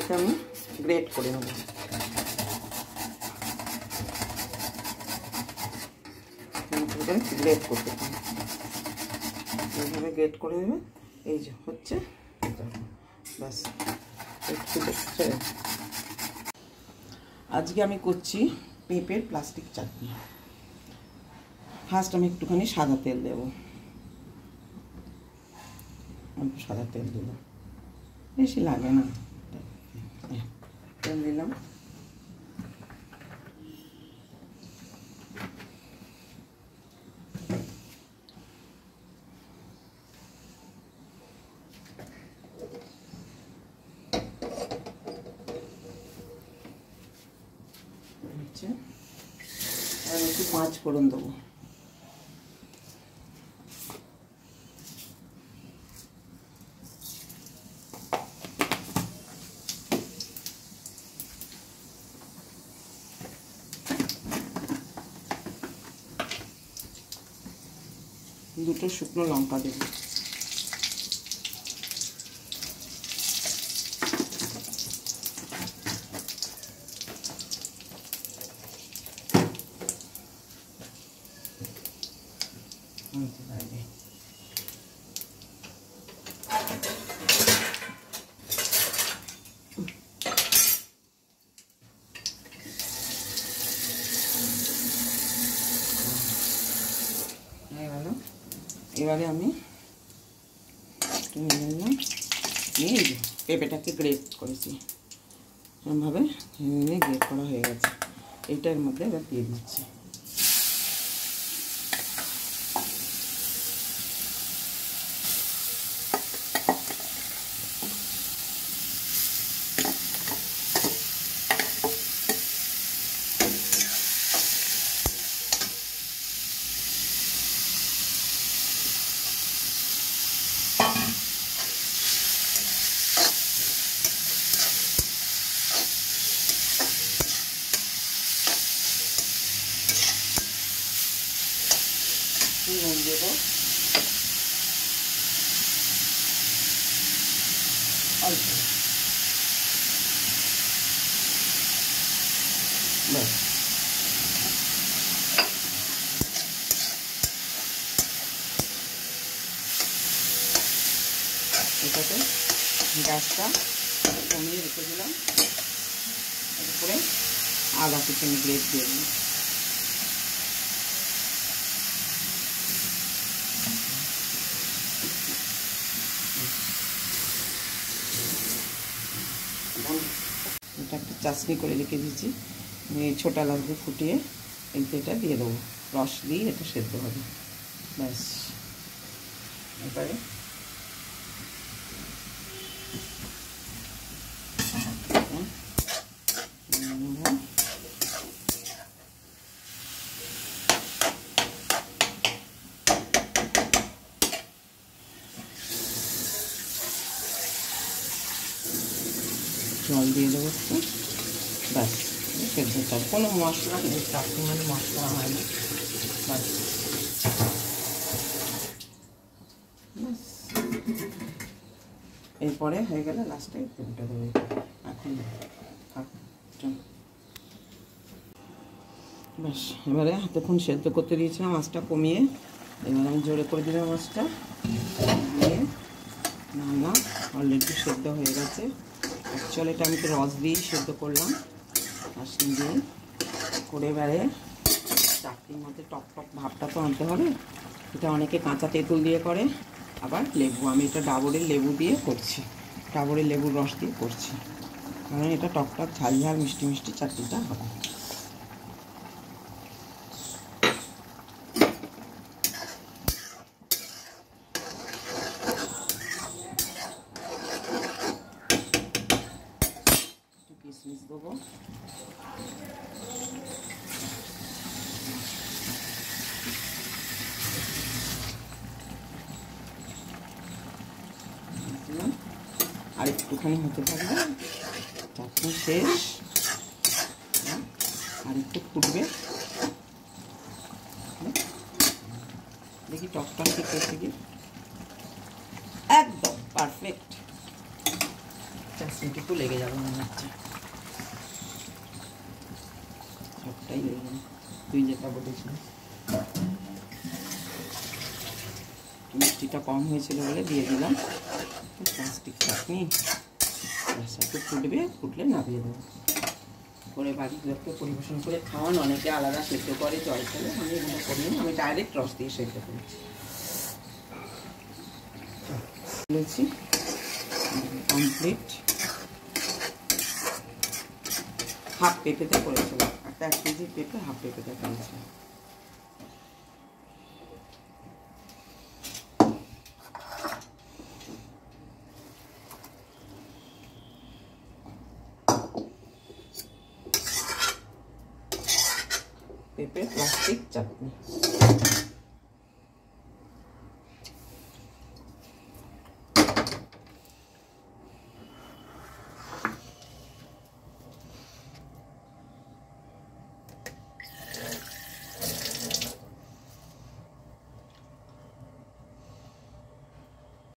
এটাকে আমি গ্রেট করে নেব। গ্রেট করতে এইভাবে গ্রেট করে নেবে। এই যে হচ্ছে, ব্যাস। একটু দেখছে, আজকে আমি করছি পেঁপের প্লাস্টিক চাটনি। ফার্স্ট আমি একটুখানি সাদা তেল দেব, অল্প সাদা তেল দিলাম, বেশি লাগে না, তেল দিলাম। আর একটু 5 ফোড়ন দেবো। দুটো শুকনো লঙ্কা দেবো। এবারে আমি নিয়ে নিলাম, নিয়ে পেঁপেটাকে গ্রেট করেছি এরকমভাবে, নিয়ে গ্রেট করা হয়ে গেছে। এইটার মধ্যে এবার দিয়ে দিচ্ছি। নুন দেব, অল্প, ব্যাস। এটাকে গ্যাসটা কমিয়ে রেখে দিলাম, এরপরে আদা কুচি গ্রেট দিয়ে দিলাম। এটা একটা চাটনি করে রেখে দিয়েছি, ছোটা লাগবে ফুটিয়ে, এটা দিয়ে দেবো, রস দিয়ে এটা সেদ্ধ হবে, ব্যাস। এবারে জল দিয়ে দেবো একটু, ব্যাস সেদ্ধ হবে। কোনো মশলা নেই, চাটনি মানে মশলা হয় না, ব্যাস। এরপরে হয়ে গেলে লাস্টে তেলটা দেবো। এখন ব্যাস, এবারে এতক্ষণ সেদ্ধ করতে দিয়েছিলাম মাছটা কমিয়ে, এবার আমি জোরে করে দিলাম মাছটা দিয়ে নামলাম। অলরেডি সেদ্ধ হয়ে গেছে। অ্যাকচুয়ালি এটা আমি তো রস দিয়েই সেদ্ধ করলাম, চাটনি দিয়ে করে। এবারে চাটনির মধ্যে টক টক ভাবটা তো আনতে হবে। এটা অনেকে কাঁচা তেঁতুল দিয়ে করে, আবার লেবু, আমি এটা ডাবরের লেবু দিয়ে করছি, ডাবরের লেবুর রস দিয়ে করছি, কারণ এটা টক টক ঝাল ঝাল মিষ্টি মিষ্টি চাটনিটা হবে। কিশমিশ দেবো, আর একটুখানি হতে থাকবে, চাটনি শেষ, আর একটু ফুটবে, দেখি টকটা ঠিক হয়েছে কি, একদম পারফেক্ট। এটুকু লেগে যাবে মনে হচ্ছে, সবটাই লেগে যাবে। তুই যেটা বলেছিলিস মিষ্টিটা কম হয়েছিল বলে দিয়ে দিলাম। প্লাস্টিক চাটনি একটু ফুটবে, ফুটলে নামিয়ে দেবো। করে বাড়িগুলোকে পরিবেশন করে খাওয়ান। অনেকে আলাদা সেদ্ধ করে জল ফেলে, আমি এগুলো করিনি, আমি ডাইরেক্ট রস দিয়ে সেদ্ধ করেছি। বলেছি কমপ্লিট। হাফ পেঁপেতে করেছিলাম, একটা 1 কেজি পেঁপে হাফ পেঁপেতে করেছিলাম। পেঁপে প্লাস্টিক চাটনি।